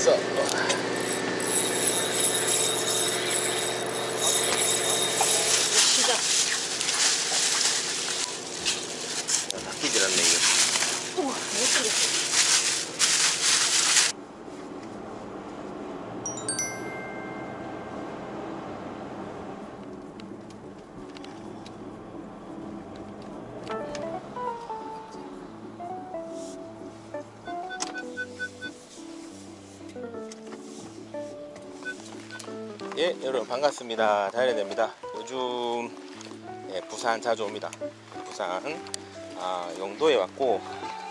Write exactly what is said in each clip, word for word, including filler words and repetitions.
됐어. 시작. 닦이질 않네 이거. 우와, 못 쓰겠어. 예, 여러분 반갑습니다. 다이어됩니다. 요즘 예, 부산 자주 옵니다. 부산 아, 용도에 왔고,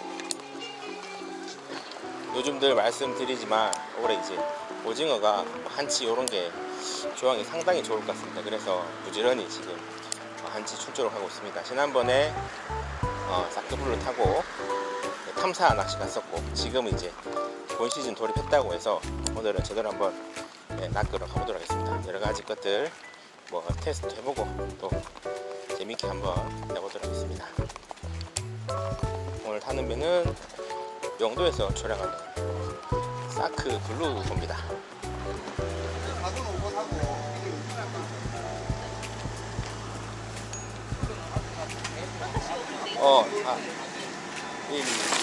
요즘들 말씀드리지만 올해 이제 오징어가 한치 요런게 조항이 상당히 좋을 것 같습니다. 그래서 부지런히 지금 한치 출조를 하고 있습니다. 지난번에 어, 사크불을 타고 탐사 낚시 갔었고, 지금은 이제 본 시즌 돌입했다고 해서 오늘은 제대로 한번 네, 낚으러 가보도록 하겠습니다. 여러가지 것들 뭐 테스트 해보고 또 재밌게 한번 해보도록 하겠습니다. 오늘 타는 배는 영도에서 촬영하는 사크 블루호입니다. 어, 아, 일,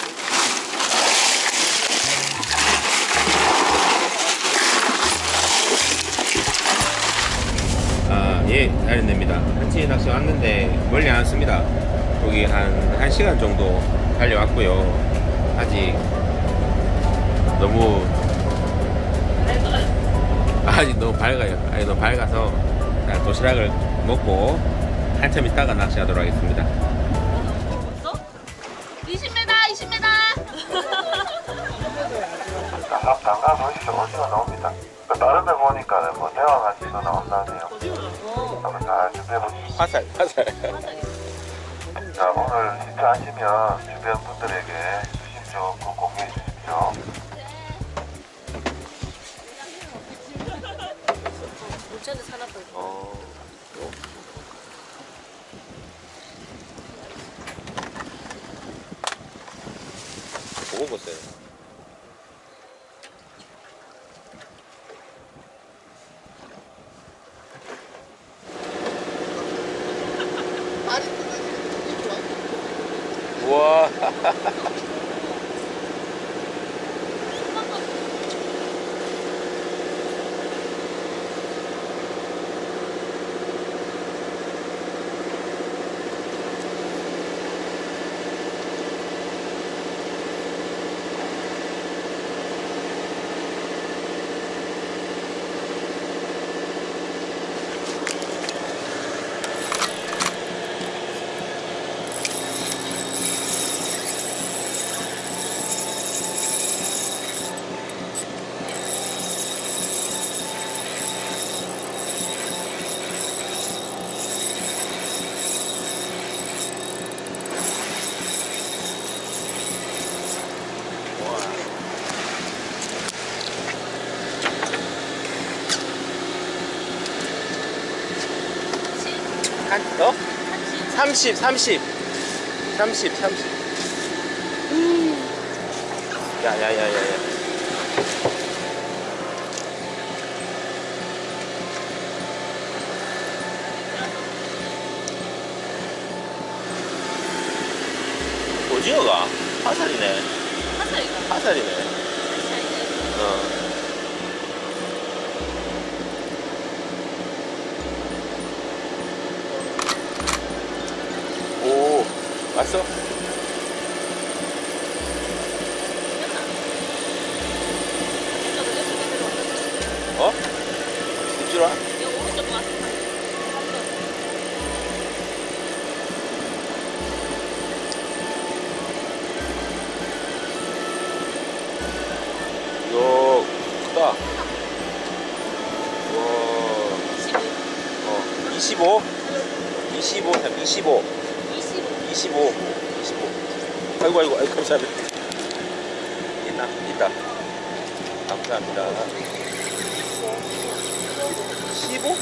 아, 예, 다이어됩니다. 한치 낚시 왔는데 멀리 안 왔습니다. 여기 한 1시간 정도 달려왔고요. 아직 너무 아직 너무 밝아요. 아직 너무 밝아서 도시락을 먹고 한참 있다가 낚시하도록 하겠습니다. 벌써? 이십 미터, 이십 미터. 담가, 담가 보이시죠? 오징어 나옵니다. 다른 데 보니까 뭐 대왕아지도 나온다네요. 한번 잘 준비해보시죠. 화살, 화살. 자, 오늘 시청하시면 주변 분들에게 수심 좀 공유해 주십시오. 물전에 사놨다. 어, 보고 보세요. 우와. 한, 어? 삼십, 삼십. 삼십, 삼십. 음. 야, 야, 야, 야, 야. 오징어가 화살이네. 화살이가. 화살이네. 어. 오, 왔어? 어? 입질 와? 오른쪽 왔어. 이거 크다. 와. 어, 이십오? 이십오, 이십오. 이십오. 이십오. 아이고, 아이고, 아이고, 감사합니다. 있나? 있다. 감사합니다. 십오?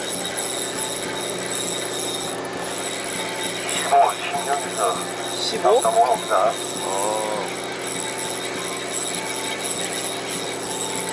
십오, 십육에서 십오? 넘어옵니다. 어.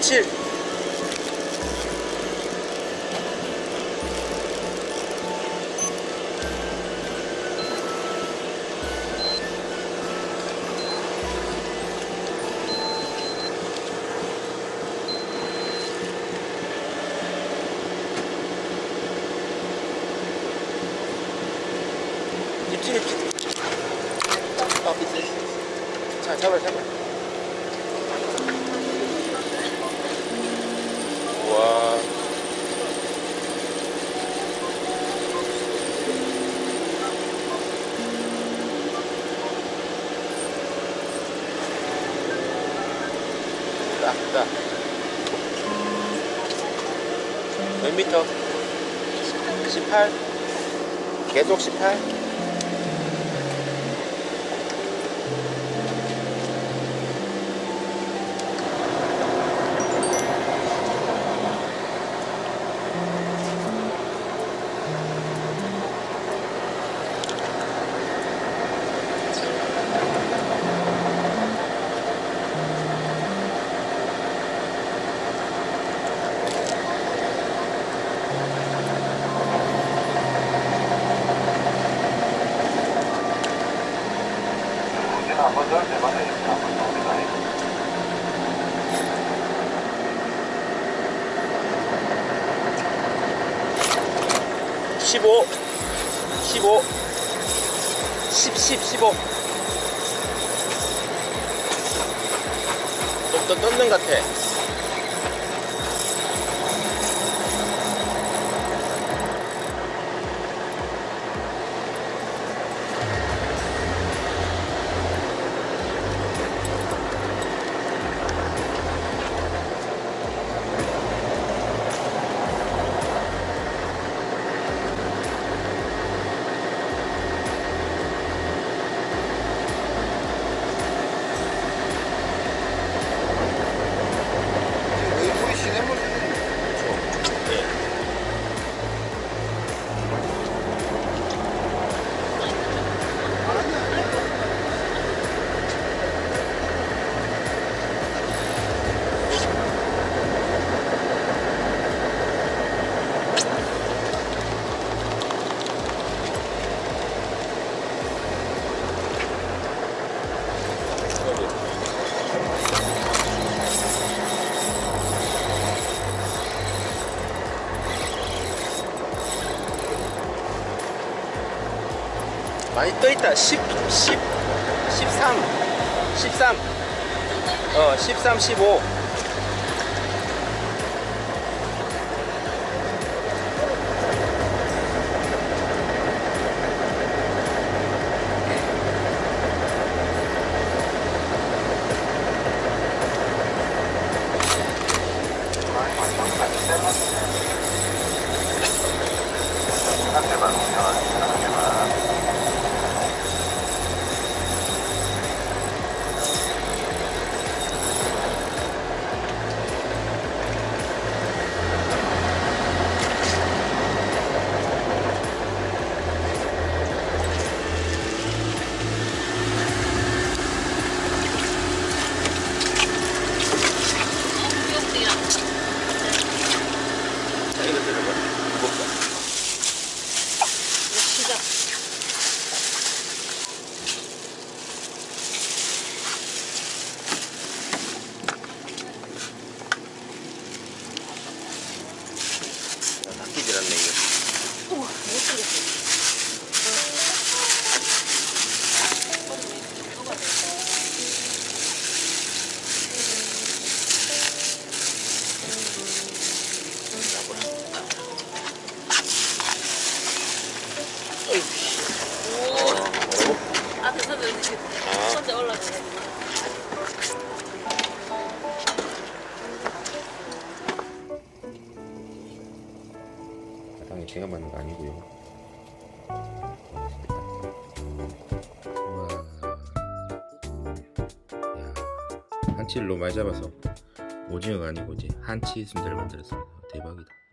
십칠. 십칠, 십칠. 어, 있어, 있어, 있어. 자, 잡아, 잡아. 우와. 딱, 딱. 몇 미터? 십팔. 계속 십팔. 한번 넣을 때마다 이렇게 한번 넣습니다. 십오, 십오, 십, 십, 십오. 좀 더 넣는 것 같아. 많이 떠있다. 십, 십, 십삼, 십삼, 어, 십삼, 십오. 상대방 운영하는 상대방 귀엽대요. 자, 이거 들어봐. 무겁다. 시작. 닦이질 않네, 이거. 우와, 못 쓰겠어. 오, 앞에 서면 혼자 올라가가지고. 바닥에 제가 맞는 거 아니고요. 우와. 야, 한치를 너무 많이 잡아서 오징어가 아니고 이제 한치 순대를 만들었습니다. 대박이다.